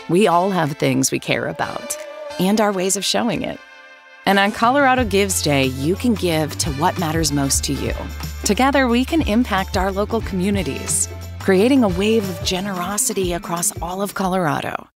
We all have things we care about and our ways of showing it. And on Colorado Gives Day, you can give to what matters most to you. Together, we can impact our local communities, creating a wave of generosity across all of Colorado.